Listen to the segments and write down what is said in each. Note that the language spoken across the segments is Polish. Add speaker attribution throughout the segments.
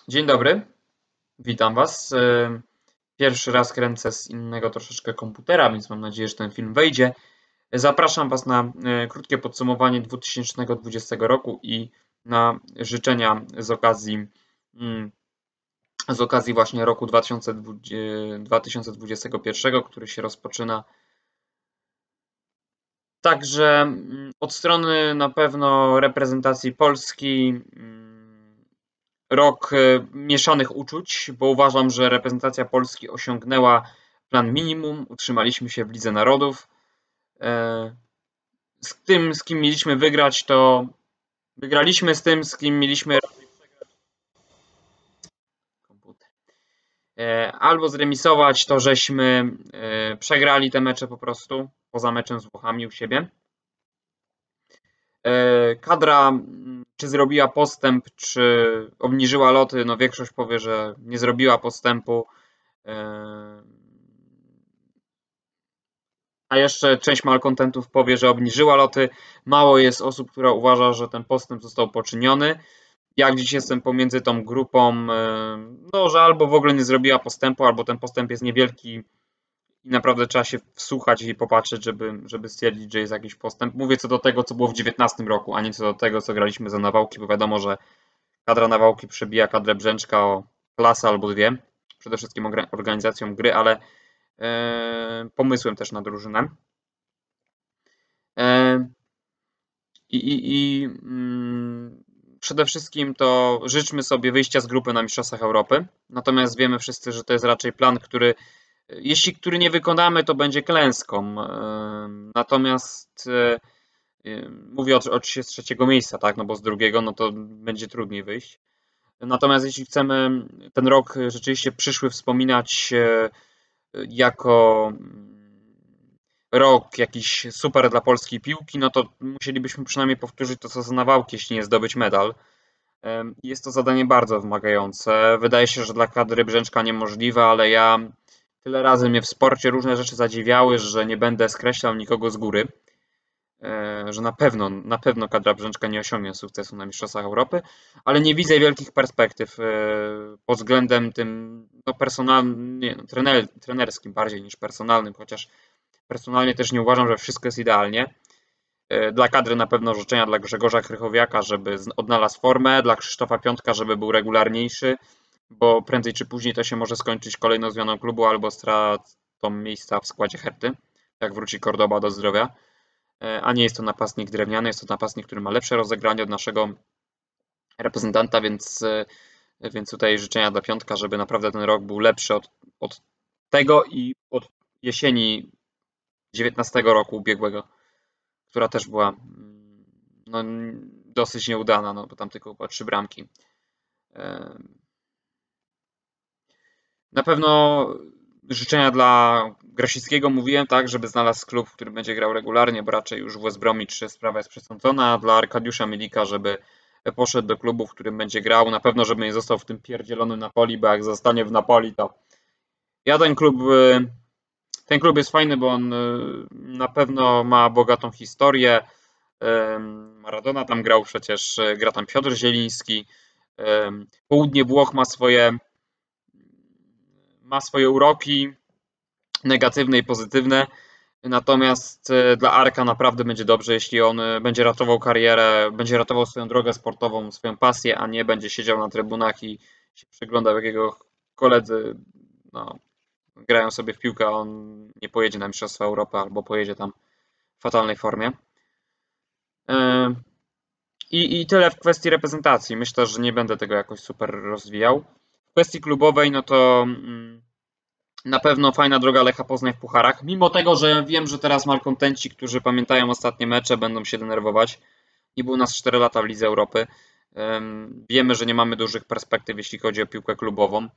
Speaker 1: Dzień dobry, witam Was. Pierwszy raz kręcę z innego troszeczkę komputera, więc mam nadzieję, że ten film wejdzie. Zapraszam Was na krótkie podsumowanie 2020 roku i na życzenia z okazji właśnie roku 2021, który się rozpoczyna. Także od strony na pewno reprezentacji Polski rok mieszanych uczuć, bo uważam, że reprezentacja Polski osiągnęła plan minimum, utrzymaliśmy się w Lidze Narodów. Z tym, z kim mieliśmy wygrać, to wygraliśmy, z tym, z kim mieliśmy albo zremisować, to żeśmy przegrali te mecze po prostu, poza meczem z Włochami u siebie. Kadra, czy zrobiła postęp, czy obniżyła loty, no większość powie, że nie zrobiła postępu. A jeszcze część malkontentów powie, że obniżyła loty. Mało jest osób, która uważa, że ten postęp został poczyniony. Ja gdzieś jestem pomiędzy tą grupą, no, że albo w ogóle nie zrobiła postępu, albo ten postęp jest niewielki i naprawdę trzeba się wsłuchać i popatrzeć, żeby stwierdzić, że jest jakiś postęp. Mówię co do tego, co było w 2019 roku, a nie co do tego, co graliśmy za Nawałki, bo wiadomo, że kadra Nawałki przebija kadrę Brzęczka o klasę albo dwie. Przede wszystkim organizacją gry, ale pomysłem też na drużynę. Przede wszystkim to życzmy sobie wyjścia z grupy na Mistrzostwach Europy. Natomiast wiemy wszyscy, że to jest raczej plan, który nie wykonamy, to będzie klęską. Natomiast mówię o 33 miejsca, tak? No bo z drugiego no to będzie trudniej wyjść. Natomiast jeśli chcemy ten rok rzeczywiście przyszły wspominać jako rok jakiś super dla polskiej piłki, no to musielibyśmy przynajmniej powtórzyć to, co za Nawałki, jeśli nie zdobyć medal. Jest to zadanie bardzo wymagające. Wydaje się, że dla kadry Brzęczka niemożliwe, ale ja tyle razy mnie w sporcie różne rzeczy zadziwiały, że nie będę skreślał nikogo z góry. Że na pewno kadra Brzęczka nie osiągnie sukcesu na Mistrzostwach Europy, ale nie widzę wielkich perspektyw pod względem tym no personalnym, trenerskim bardziej niż personalnym, chociaż personalnie też nie uważam, że wszystko jest idealnie. Dla kadry na pewno życzenia dla Grzegorza Krychowiaka, żeby odnalazł formę, dla Krzysztofa Piątka, żeby był regularniejszy, bo prędzej czy później to się może skończyć kolejną zmianą klubu albo stratą miejsca w składzie Herty, jak wróci Cordoba do zdrowia. A nie jest to napastnik drewniany, jest to napastnik, który ma lepsze rozegranie od naszego reprezentanta, więc tutaj życzenia dla Piątka, żeby naprawdę ten rok był lepszy od tego i od jesieni 19 roku ubiegłego, która też była no, dosyć nieudana, no, bo tam tylko było 3 bramki. Na pewno życzenia dla Grosickiego mówiłem, tak, żeby znalazł klub, w którym będzie grał regularnie, bo raczej już w West Bromwich sprawa jest przesądzona, a dla Arkadiusza Milika, żeby poszedł do klubu, w którym będzie grał, na pewno, żeby nie został w tym pierdzielonym Napoli, bo jak zostanie w Napoli, to ja ten klub jest fajny, bo on na pewno ma bogatą historię. Maradona tam grał przecież, gra tam Piotr Zieliński. Południe Włoch ma swoje uroki negatywne i pozytywne. Natomiast dla Arka naprawdę będzie dobrze, jeśli on będzie ratował karierę, będzie ratował swoją drogę sportową, swoją pasję, a nie będzie siedział na trybunach i się przyglądał, jak jego koledzy no, grają sobie w piłkę, a on nie pojedzie na Mistrzostwa Europy albo pojedzie tam w fatalnej formie. I tyle w kwestii reprezentacji. Myślę, że nie będę tego jakoś super rozwijał. W kwestii klubowej, no to na pewno fajna droga Lecha Poznań w pucharach. Mimo tego, że wiem, że teraz malkontenci, którzy pamiętają ostatnie mecze, będą się denerwować. Nie było nas 4 lata w Lidze Europy. Wiemy, że nie mamy dużych perspektyw, jeśli chodzi o piłkę klubową.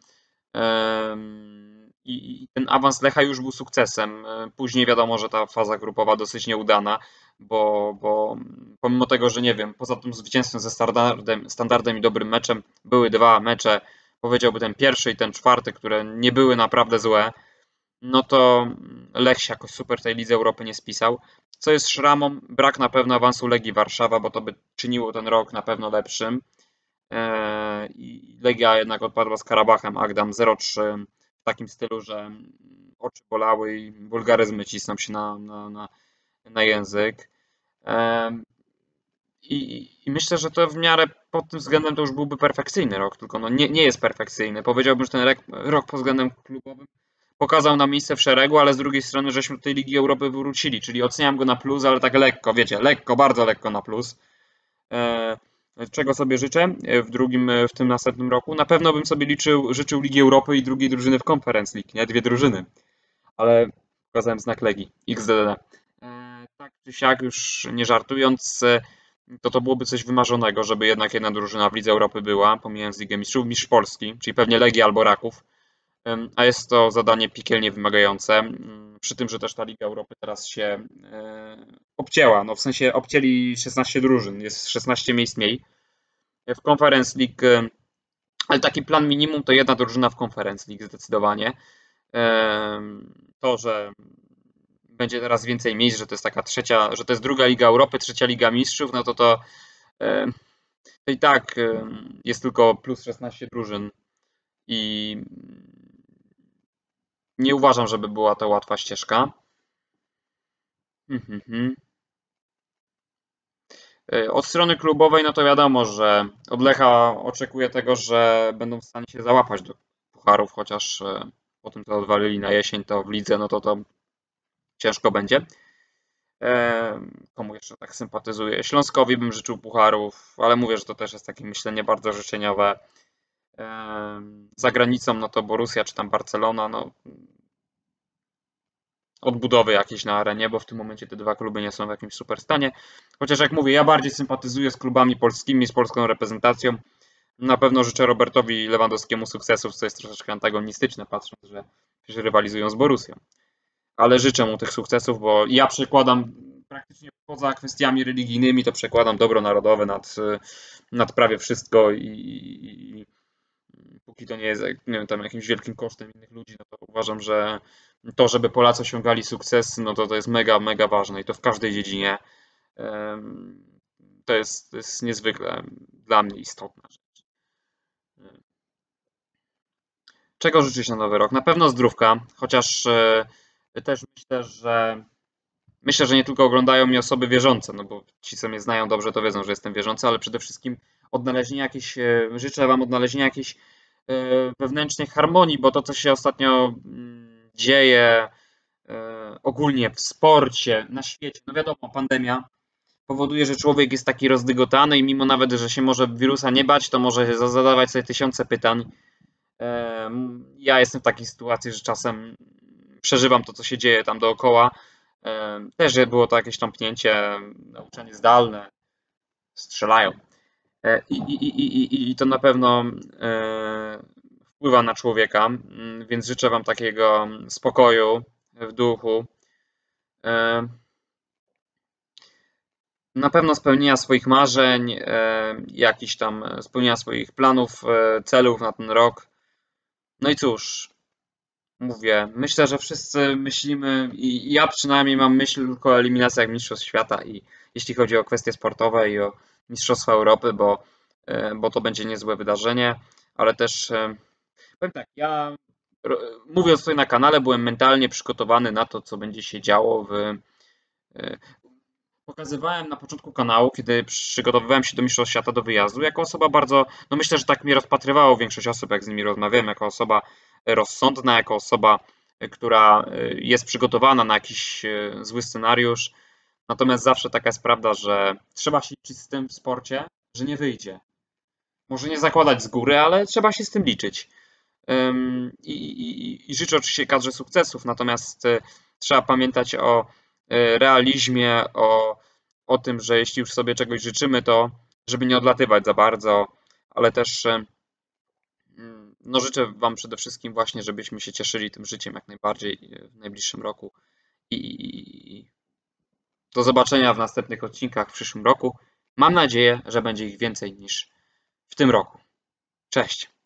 Speaker 1: I ten awans Lecha już był sukcesem. Później wiadomo, że ta faza grupowa dosyć nieudana, bo pomimo tego, że nie wiem, poza tym zwycięstwem ze standardem i dobrym meczem, były 2 mecze, powiedziałby ten pierwszy i ten czwarty, które nie były naprawdę złe, no to Lech się jakoś super tej Lidze Europy nie spisał. Co jest szramą? Brak na pewno awansu Legii Warszawa, bo to by czyniło ten rok na pewno lepszym. i Legia jednak odpadła z Karabachem Agdam 0-3 w takim stylu, że oczy bolały i wulgaryzmy cisną się na język. I myślę, że to w miarę pod tym względem to już byłby perfekcyjny rok, tylko no nie jest perfekcyjny. Powiedziałbym, że ten rok pod względem klubowym pokazał nam miejsce w szeregu, ale z drugiej strony żeśmy do tej Ligi Europy wrócili, czyli oceniam go na plus, ale tak lekko, wiecie, lekko, bardzo lekko na plus. Czego sobie życzę w tym następnym roku? Na pewno bym sobie życzył Ligi Europy i drugiej drużyny w Conference League, nie? Dwie drużyny, ale pokazałem znak Legii, XDD. Tak czy siak, już nie żartując, to byłoby coś wymarzonego, żeby jednak jedna drużyna w Lidze Europy była, pomijając Ligę Mistrzów, mistrz Polski, czyli pewnie Legia albo Raków, a jest to zadanie piekielnie wymagające, przy tym, że też ta Liga Europy teraz się obcięła, no w sensie obcięli 16 drużyn, jest 16 miejsc mniej. W Conference League, ale taki plan minimum to jedna drużyna w Conference League zdecydowanie. To, że będzie teraz więcej miejsc, że to jest taka trzecia, że to jest druga Liga Europy, trzecia Liga Mistrzów, no to i tak jest tylko plus 16 drużyn i nie uważam, żeby była to łatwa ścieżka. Od strony klubowej, no to wiadomo, że od Lecha oczekuję tego, że będą w stanie się załapać do pucharów, chociaż po tym, co odwalili na jesień, to w lidze, no to ciężko będzie. Komu jeszcze tak sympatyzuję? Śląskowi bym życzył pucharów, ale mówię, że to też jest takie myślenie bardzo życzeniowe. Za granicą, no to Borussia czy tam Barcelona, no odbudowy jakieś na arenie, bo w tym momencie te dwa kluby nie są w jakimś super stanie. Chociaż jak mówię, ja bardziej sympatyzuję z klubami polskimi, z polską reprezentacją. Na pewno życzę Robertowi Lewandowskiemu sukcesów, co jest troszeczkę antagonistyczne, patrząc, że rywalizują z Borussią. Ale życzę mu tych sukcesów, bo ja przekładam praktycznie poza kwestiami religijnymi, to przekładam dobro narodowe nad prawie wszystko i póki to nie jest, nie wiem, tam jakimś wielkim kosztem innych ludzi, no to uważam, że to, żeby Polacy osiągali sukces, no to jest mega, mega ważne i to w każdej dziedzinie. To jest niezwykle dla mnie istotna rzecz. Czego życzyć na nowy rok? Na pewno zdrówka, chociaż też myślę, że nie tylko oglądają mnie osoby wierzące, no bo ci, co mnie znają dobrze, to wiedzą, że jestem wierzący, ale przede wszystkim życzę wam odnalezienia jakiejś wewnętrznej harmonii, bo to, co się ostatnio dzieje ogólnie w sporcie, na świecie, no wiadomo, pandemia powoduje, że człowiek jest taki rozdygotany i mimo nawet, że się może wirusa nie bać, to może zadawać sobie tysiące pytań. Ja jestem w takiej sytuacji, że czasem przeżywam to, co się dzieje tam dookoła. Też było to jakieś tąpnięcie, nauczanie zdalne, strzelają. I to na pewno wpływa na człowieka, więc życzę wam takiego spokoju w duchu. Na pewno spełnienia swoich marzeń, jakichś tam spełnienia swoich planów, celów na ten rok. No i cóż, mówię, myślę, że wszyscy myślimy i ja przynajmniej mam myśl tylko o eliminacjach Mistrzostw Świata i jeśli chodzi o kwestie sportowe i o Mistrzostwa Europy, bo to będzie niezłe wydarzenie, ale też powiem tak, ja mówiąc tutaj na kanale byłem mentalnie przygotowany na to, co będzie się działo Pokazywałem na początku kanału, kiedy przygotowywałem się do Mistrzostw Świata, do wyjazdu, jako osoba bardzo, no myślę, że tak mnie rozpatrywało większość osób, jak z nimi rozmawiałem, jako osoba rozsądna, jako osoba, która jest przygotowana na jakiś zły scenariusz. Natomiast zawsze taka jest prawda, że trzeba się liczyć z tym w sporcie, że nie wyjdzie. Może nie zakładać z góry, ale trzeba się z tym liczyć. I życzę oczywiście kadrze sukcesów, natomiast trzeba pamiętać o realizmie, o tym, że jeśli już sobie czegoś życzymy, to żeby nie odlatywać za bardzo, ale też no życzę wam przede wszystkim właśnie, żebyśmy się cieszyli tym życiem jak najbardziej w najbliższym roku i do zobaczenia w następnych odcinkach w przyszłym roku. Mam nadzieję, że będzie ich więcej niż w tym roku. Cześć!